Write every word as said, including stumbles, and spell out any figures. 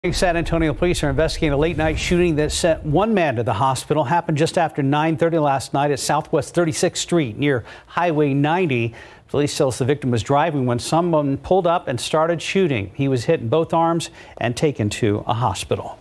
San Antonio police are investigating a late-night shooting that sent one man to the hospital. Happened just after nine thirty last night at Southwest thirty-sixth Street near Highway ninety. Police tell us the victim was driving when someone pulled up and started shooting. He was hit in both arms and taken to a hospital.